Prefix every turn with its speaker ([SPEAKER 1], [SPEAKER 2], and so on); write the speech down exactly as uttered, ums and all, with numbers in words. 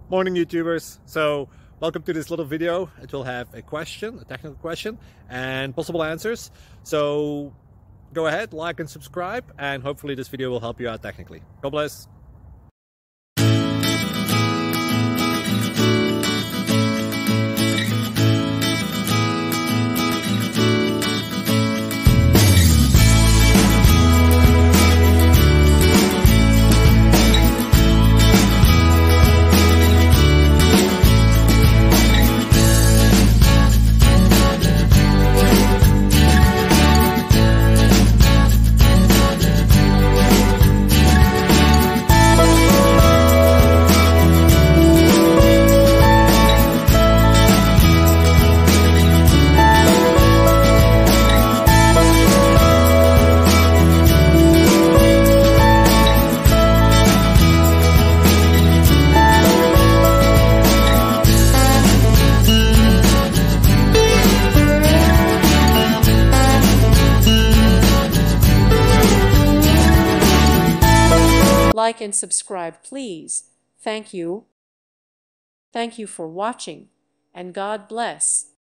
[SPEAKER 1] Morning YouTubers. So welcome to this little video. It will have a question, a technical question, and possible answers. So go ahead, like and subscribe, and hopefully this video will help you out technically. God bless.
[SPEAKER 2] Like and subscribe, please. Thank you. Thank you for watching, and God bless.